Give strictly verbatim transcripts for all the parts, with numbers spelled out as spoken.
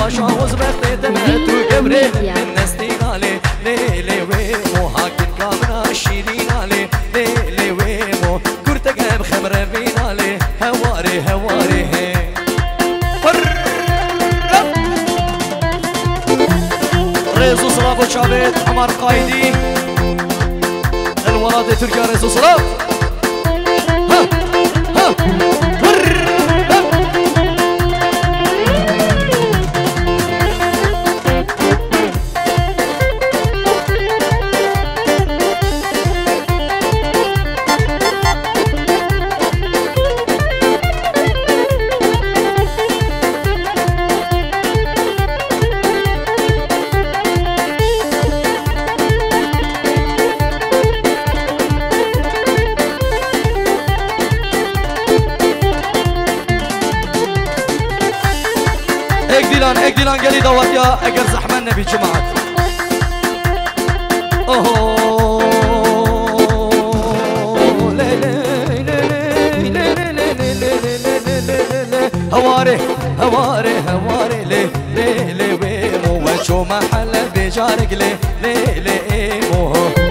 باشا وزبطت تمت وقبري من نستيقالي ليلي ويمو هاكن كامنا شيرين علي ليلي ويمو كرتك بخمر بينالي هواري هواري هي ريزو صلاف وشابيت عمر قايدي الولاد تركيا ريزو صلاف ها ها ديلان هيك ديلان قال لي دوت يا اقر زحمه النبي جماعه اوه هواري هواري هواري لي لي لي ويمو وشو محل بجارك لي لي لي مو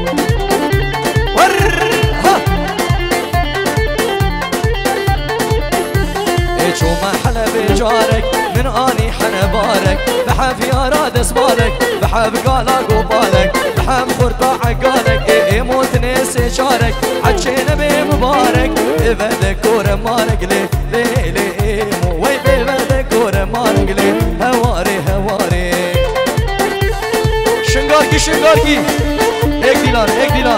شو محل بجارك من اني حنا بارك بحب يا راد اسمالك بحب قالك وبالك بحب خرطة عقالك اي موت نسي شارك عجينا بمبارك ببدك كورة مارك لي لي لي مو وي ببدك كورة مارك لي هواري هواري شنقاركي شنقاركي هيك ديلان هيك ديلان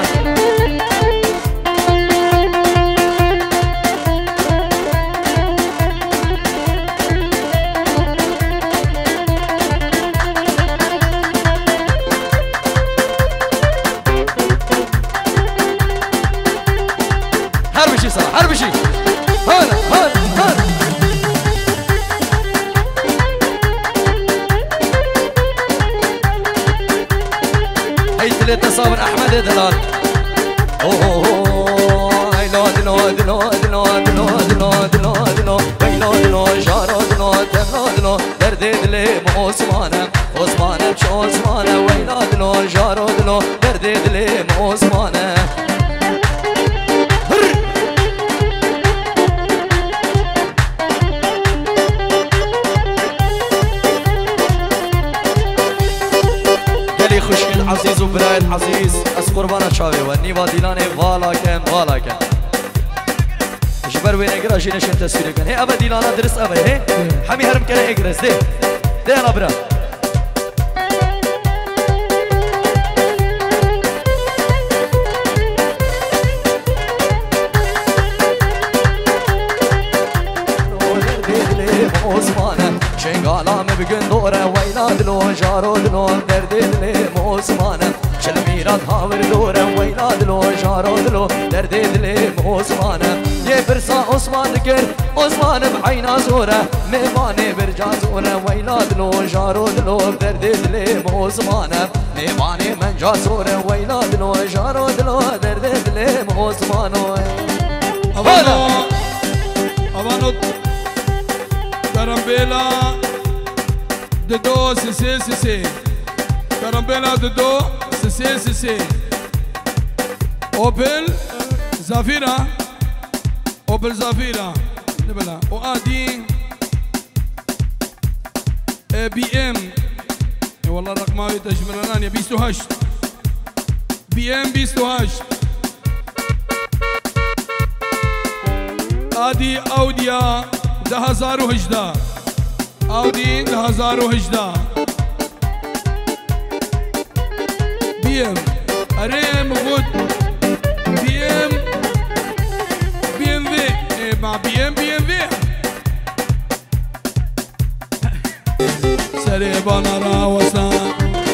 هربشي صح هربشي هلا هلا هلا هي ثلاثة صابر أحمد دلال اوه هيلو دلو دلو دلو دلو دلو دلو دلو هيلو دلو جارو دلو دلو دلو درد دلي مو عثمانة عثمانة مش عثمانة ويلو دلو جارو دلو درد دلي مو عثمانة خوشگل عزیز و برایت عزیز از قربان چاوی و نیوا دیلانه والا کم والا کم جبر وین اگر جینش تصویر کن هی ابا دیلانا درس ابا هی همی هرم کنه اگرز ده ده انا برا شنقالام بگن دوره ویلاد لو جارو دلو درد دلی موسمانه شلمیرات هاور دوره ویلاد لو جارو دلو درد دلی موسمانه یه برسا عثمان دکر عثمان بعینا زوره میمانه برجا زوره ویلاد لو جارو دلو درد دلی موسمانه میمانه من جا زوره ویلاد لو جارو دلو درد دلی موسمانه اوانو اوانو Carambela de do C C C C Carambela de do C C C C Opel Zafira Opel Zafira نبلا وآدي بي ام والله الرقماوي تجمرنانيا بيست وهشت بي ام بيست وهشت آدي اوديا ده هزار و هجده آودی ده هزار و هجده بی ام اریم خود بی ام بی ام وی مع بی ام بی ام وی سری بانا را وسان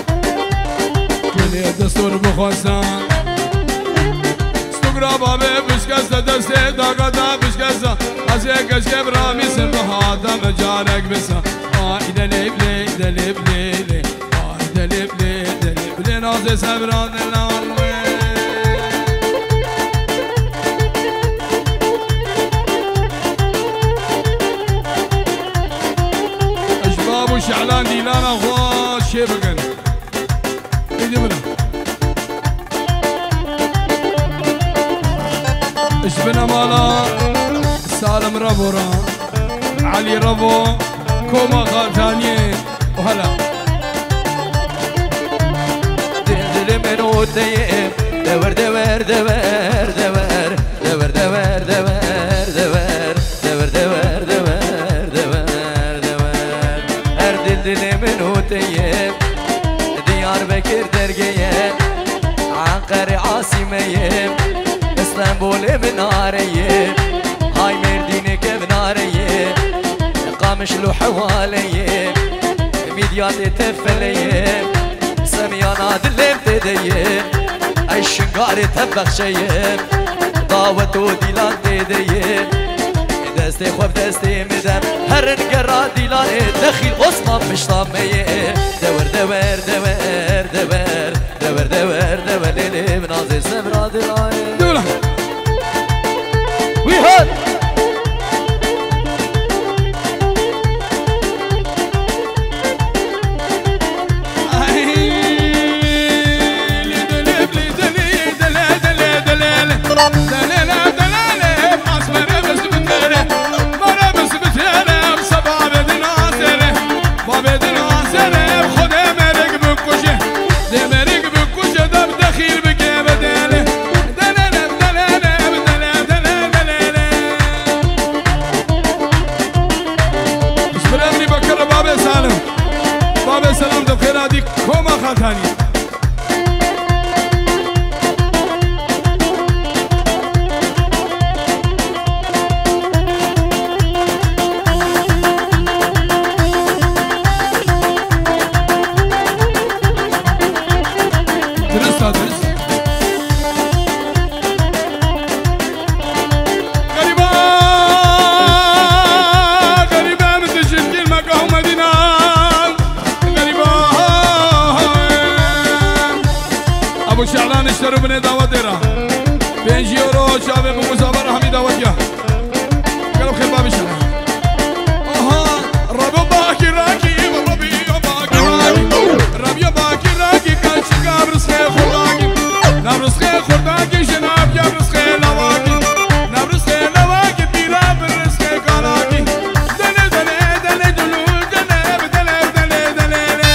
کلی دستور بخواسان استقرابا به بشکسته دسته داگادا بشکسته از یک کشک برامی سرها جارك بس آه إذا لب لي إذا لب لي لي آه إذا لب لي إذا لب لي ناز سبران النالوي أشباب شعلان ديلانا خوش شي بقن ايدي منها اشبنا مالا سالم ربورا علي ربو كوما خالتانيه وهلا دل منو تيه دور دور دور دور دور دور دور دور دور دور دور دور دور هر دل دل منو تيه ديار بكر درگيه عنقر عاصميه اسطنبول بناريه هاي مردينك بناريه قامش له حواليه ميديات تفليه سميانا دلم تديه اي شنقاري تبخشيه داوتو ديلان تديه دستي خوف دستي مدم هر نقرا ديلان دخيل عثمان مش طاميه دور دور دور دور دور دور دور ليلي بنازل سمرا دلايه دولا ويهاد سلام دو خير هذيك كوما خالتاني درس درس غريبة غريبة متجن كلمة كهو مدينة ابو شعلان اشتروا بني دعوة ديرا بينجي يورو شابه بمزابرة همي دعوة جا قالوا خير بابي شعلان اها ربو باكي راكي وربي باكي راكي ربي باكي راكي كان شقاب رسخي خرداكي ناب رسخي خرداكي جناب جاب رسخي لواكي ناب رسخي لواكي بيلا برسخي كالاكي دلي دلي دلي دلول دلي دلي دلي دلي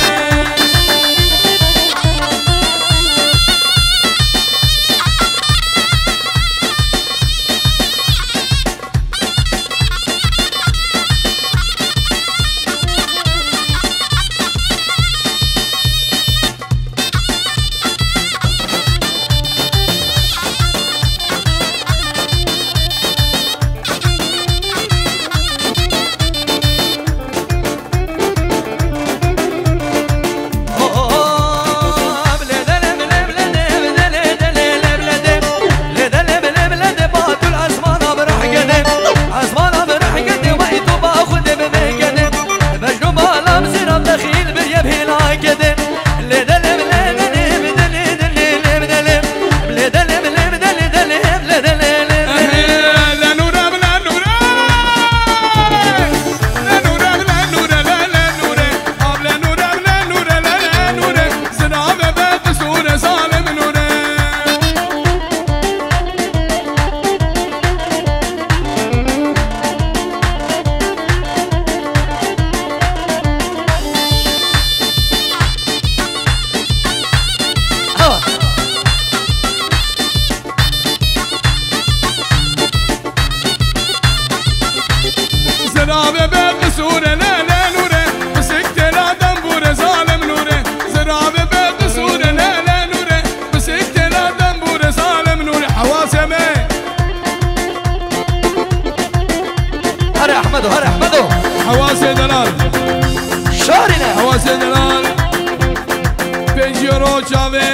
حواسي دلال شارنا حواسي دلال بنجيرو شافي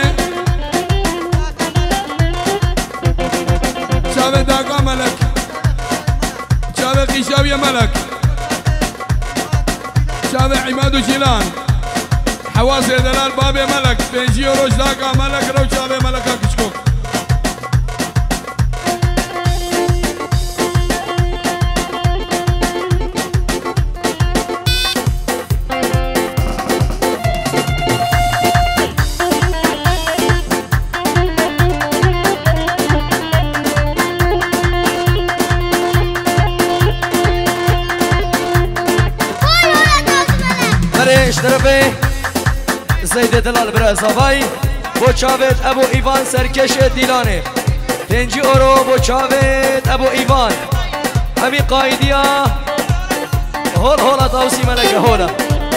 شافي داقا ملك شافي قيشاوية ملك شافي عماد وشيلان حواسي دلال بابي ملك بنجيرو داقا ملك رو شافي ملك كشكوك زید دلال برزاوی بو چاوید ابو ایوان سرکش دیلانه پنجی اورو بو چاوید ابو ایوان همی قایدیا هول هولا تاوسی ملکه هولا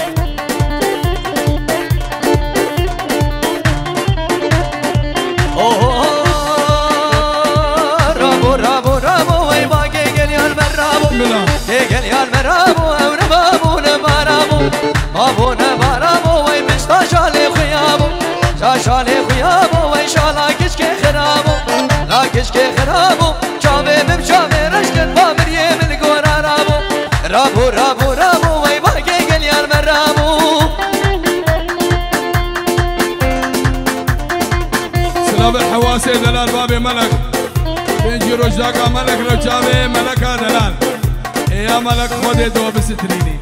رابو رابو رابو وی باگه گلیان مرابو گلیان مرابو او نبابو نبارابو بابو نبارابو وی مشتا شالی خیابو شالی خیابو وی شالا کشک خرابو لا کشک خرابو چاوه بم چاوه رشکن بابریه من گورا رابو رابو رابو رابو وی باگه گلیان مرابو سلام الحواسي دلال بابي ملك بنجي رجاقا ملك رجابي ملكا دلال يا ملك خودي دو بستريني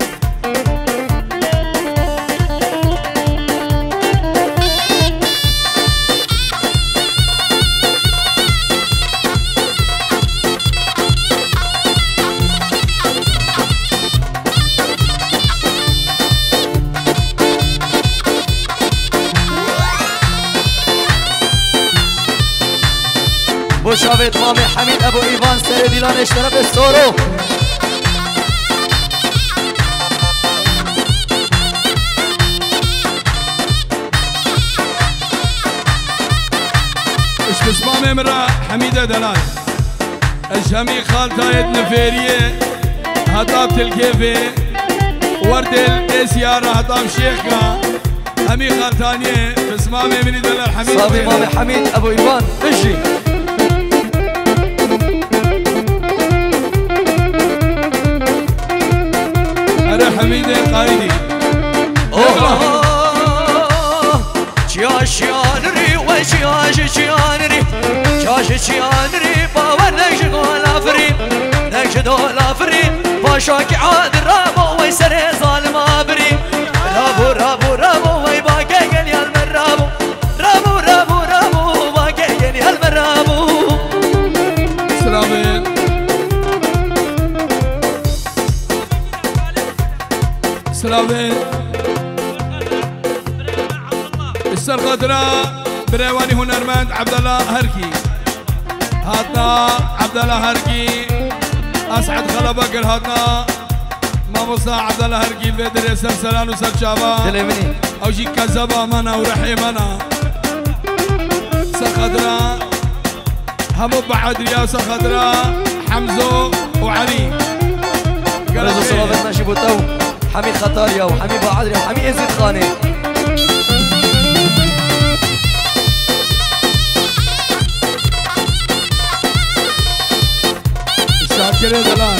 بو شاوید مامي حميد ابو ايوان سر ديلان اشترى بالسورو اش بسمامي مرا حميدة دلال الجميع خالتايد نفيرية هطاب تلكيفي ورد الاسيارة هطاب شيخكا همي خالتانية بسمامي مني دلال حميد صابي مامي حميد ابو ايوان اجي حميدة قايدي اوه چیاش چیانری و چیاش چیانری چیاش چیانری باور نکش دولا فری نکش دولا فری باشا کی عاد رابو و سر ظالم ابری رابو رابو رابو و باقی گلیال من رابو رابو رابو رابو باقی گلیال من رابو سلامين سلامين السرقدرة بريواني هنرمند عبد الله هركي هاتنا عبد الله هركي اسعد خلبكر هاتنا ماموسا عبد الله هركي بدر سلسلان وسرشابا او جي كذبا منا ورحيمنا سرقدرة همو بعد يا سرقدرة حمزو وعلي رزو صلابت ماشي بوتو حمي خطاريا وحمي بعدري وحمي ازيد خاني شاكر دلال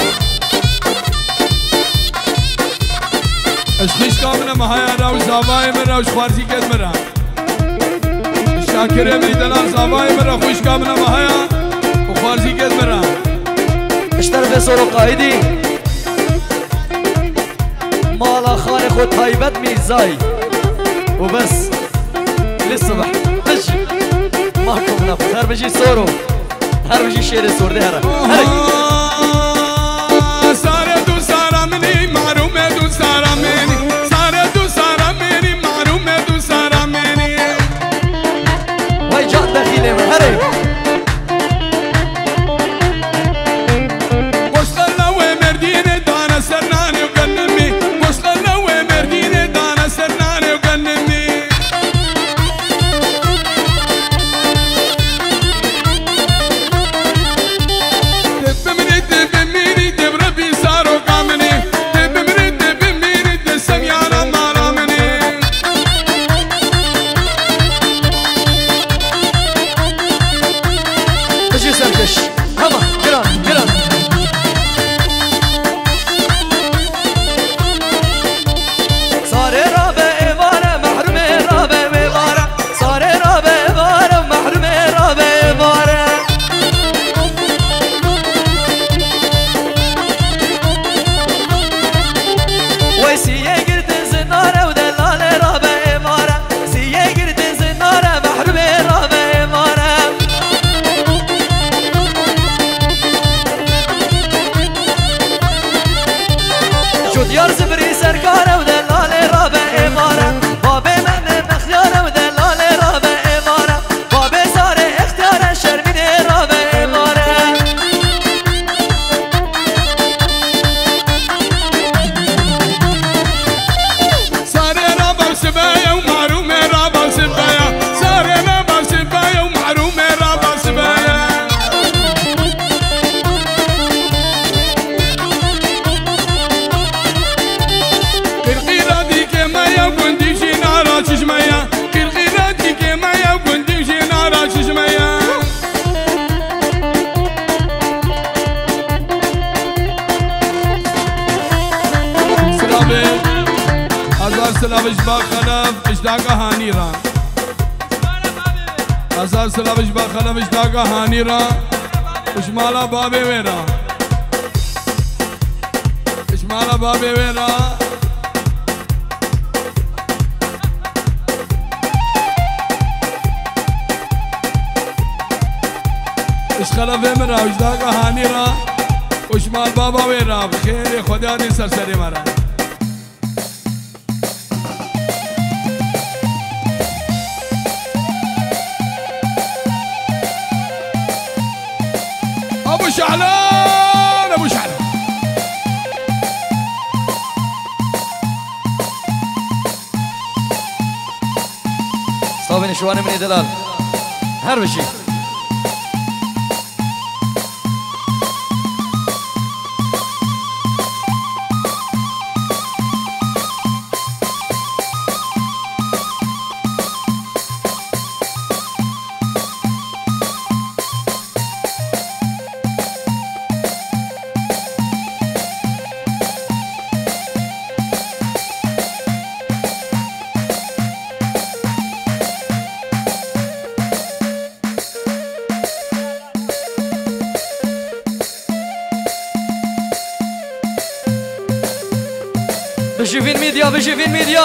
اشخيش كامنا مهايا راوش زاباي من راوش فارسي كد مرا شاكر مني دلال زاباي من راوش خوش كامنا مهايا وفارسي كد مرا اشترف سورو قايدي مالا خاني خود طيبت ميزاي وبس للصبح اجي ماكو منافس هر بجي سورو هر بجي شير سور ده هر سارة دو سارة مني معرومة دو سارة مني سارة دو سارة مني معرومة دو سارة مني واي جات دخيلة من هري بابي هزار سلام اشباق خلف اشتاق هانيرا هزار سلام اشباق خلف اشتاق هانيرا اشمالا بابي ويرا اشمالا بابي ويرا اش خلف مرا اشتاق هانيرا اشمال بابا ويرا بخير خدا دي سرسري مرا ابو شعلان ابو شعلان صابين شواني من دلال هر بشي بشي في الميديا بشي في الميديا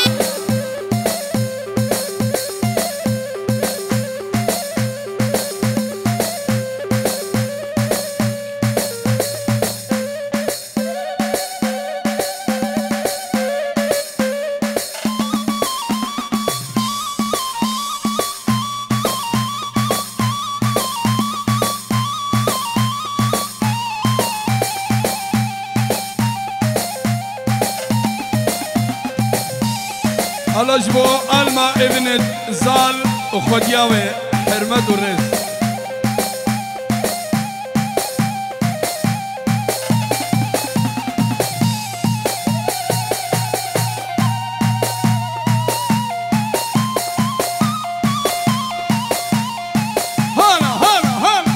الاشبو الما ابن زال وخدياوي حرمت الرز هلا هلا هلا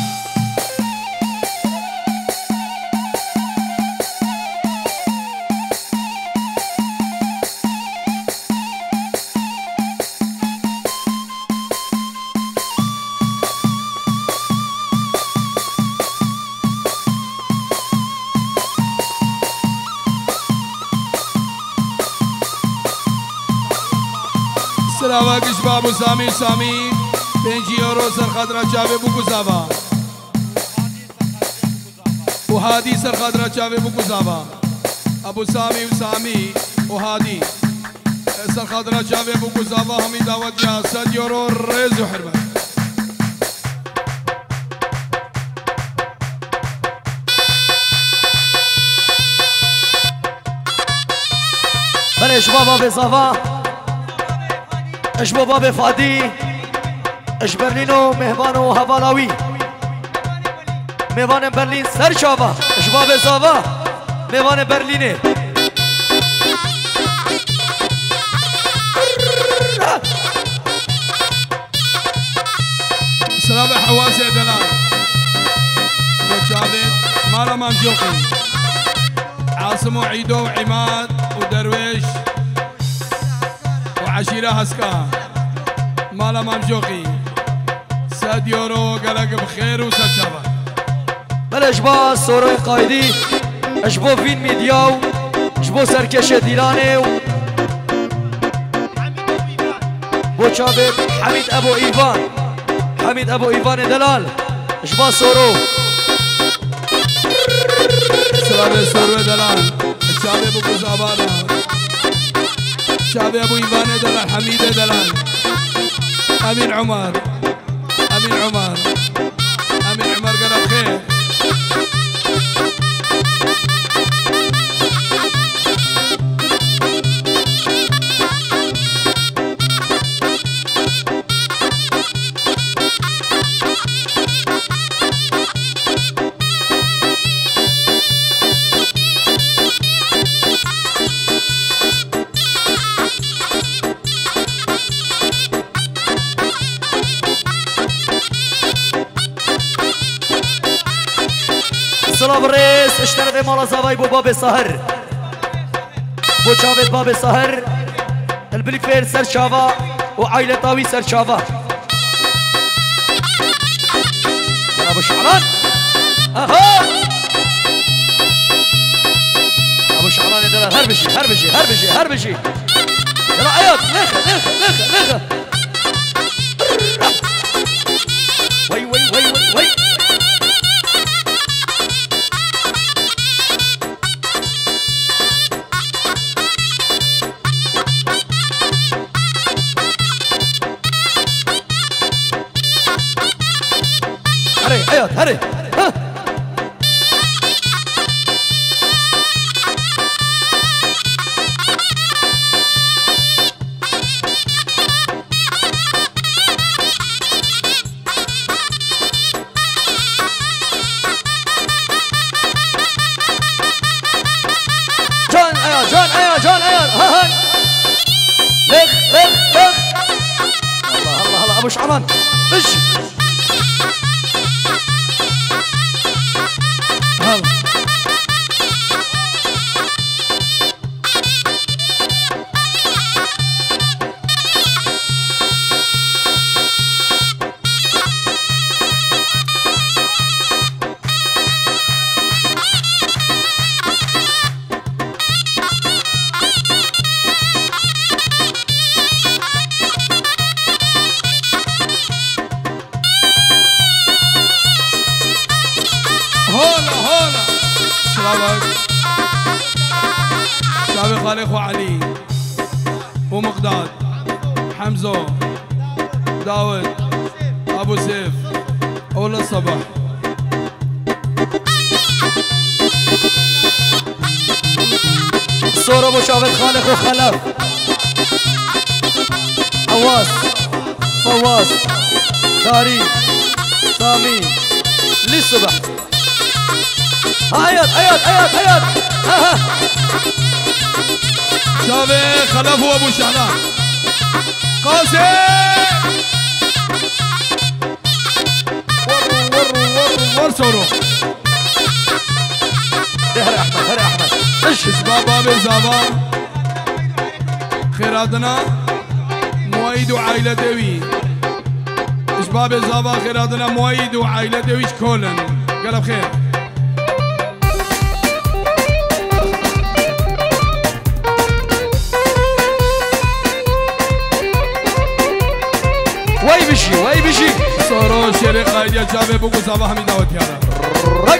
سراواقش بابو سامي سامي بنجي يورو سر خضرا چاوي بو گزاوا وهادي سر خضرا چاوي بو گزاوا ابو سامي وسامي وهادي سر خضرا چاوي بو گزاوا همي دعوت يا صد يورو رز وحرمت بله شبابا بزاوا اش بابا فادی اش برلینو مهبانو هوالاوی مهبان برلین سرچاوا اش بابا زاوا مهبان برلینه سلام حواس دلال وشابت مالا ممجوقي عاصم وعيدو وعماد ودرويش عشيرة هسكا مالا ممجوقي ساد يورو قلق بخير وسجابا بل اشبا سوروي قايدي اشبو فين ميدياو اشبو سركش ديلاني بو شابت حميد ابو ايفان حميد ابو ايفان دلال اشبا سورو سلام سورو دلال شابه ابو كزابانا شابه ابو ايفان دلال حميد دلال امين عمر امين عمر امين عمر قرب خير سلام الرئيس اشترى مالا زواي بو باب السهر بو شافت باب السهر البلفير سر شافا وعائلة طاوي سر شافا يا ابو شعران اها ابو شعران يدرى هربشي هربشي هربشي هربشي يلا عيط لخ لخ لخ لخ وي وي وي وي وي هري عيط هري ها جون عيط جون عيط جون عيط ها ها لخ لخ لخ الله الله الله ابو شعران اجي هولا هولا سلامك سابق علي اخو علي ومقداد حمزه داود ابو سيف اول الصباح الصورة ابو شافت خالق وخلف حواس فواز داري سامي للصبح عيط عيط عيط عيط ها شافي خلف هو ابو شعلان قاسم ور ور ور ور سورو هري احمد هري احمد ايش اسباب بابي زابا خيراتنا موايد وعائلة دوي اسباب زابا خيراتنا موايد وعائلة دويش كولن قلب خير وي بشي وي بشي صورو شريق قايد يا شابي بوكو صباح من دعوت يانا رك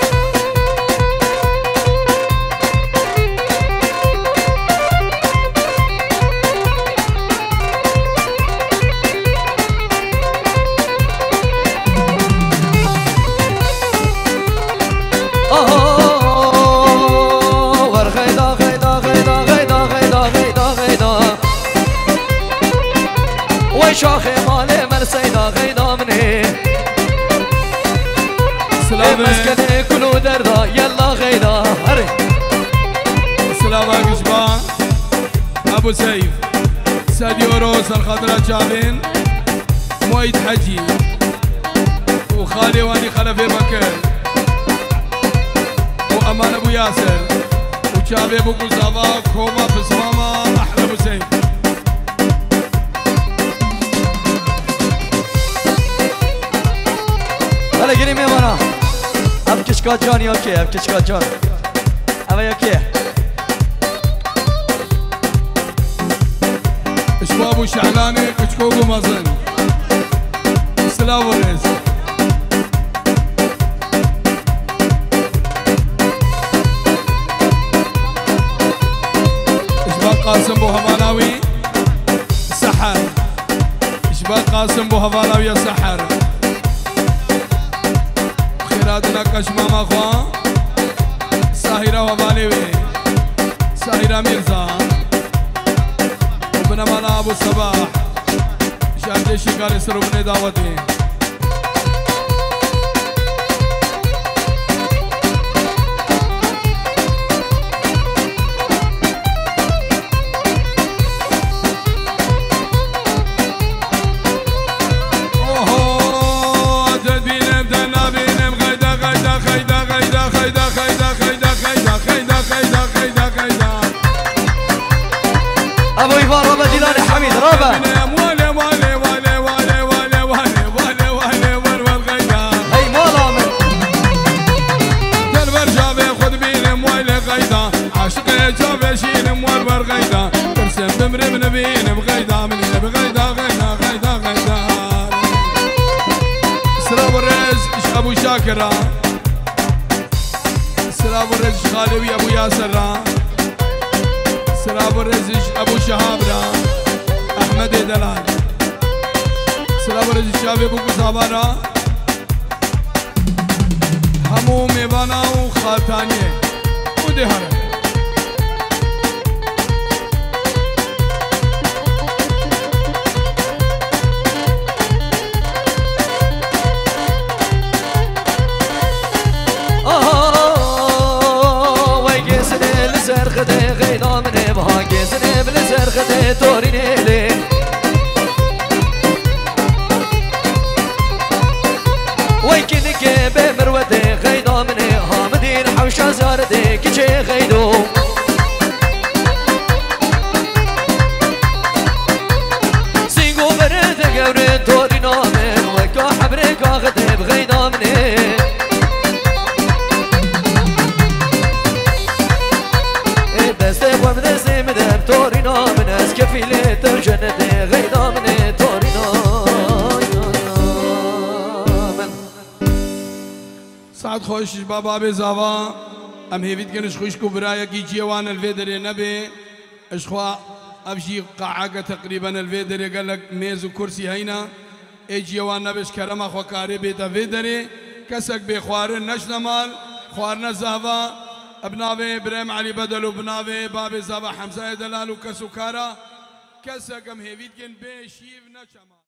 شاخي مالي مرسيدا غيدا من هي سلامة مسكني كلو دردا يلا غيدا هري سلامة قشبان ابو سيف ساديو روس الخضراء جابين مويد حجي وخالي واني خلفي بكر وامان ابو ياسر وشابي ابو قزابا كوما في سماما احلى ابو سيف هلا قريم يا مانا اب كشكات جان يوكي اب كشكات جان ابا يوكي اشباب شعلاني كشكوكو مازن سلام وريس اشباب قاسم بو هفاناوي سحر اشباب قاسم بو هفاناوي يا سحر خيراتنا كشمام اخوان ساهرة وباليوي ساهرة ميرزا وبنا مانا ابو الصباح شاهد شكار سرو بني دعوتي خود بینم ویل غیدا عاشق جابشینم ور ور غیدا ترسم بمرم نبینم غیدا من نب غیدا غیدا غیدا غیدا سلام الرز اش ابو شاكر سلام الرز خالوي ابو ياسر سلام الرز ابو شهاب احمد دلال سلام الرز شابي ابو قصابانا همو میوانا و خاتانیه او دهاره خده غیدا منه بها گزنه بل سر خده تورینه لی وی کنی که به مروده غیدا منه حامدین حوشا زارده کچه غیدو سینگو برده گوره تورینا من وکا حبره کا خده بغیدا منه تورينا من اسكفيلي ترجنتي غيدا من تورينا من سعد خوش بابا بزاوا ام هيفيت كنش خوش كبرايا كي جيوان الفيدر نبي اشخوا ابجي قاعه تقريبا الفيدر قال لك ميز وكرسي هينا اي جيوان نبش كرم اخو كاري بيت الفيدر كسك بخوارن نشنمال خوارنا زاوا ابناوي ابراهيم علي بدل وبناوي بابي زابا حمزه دلال وكسوكارا كسكم هيفيت كن بشيف نشما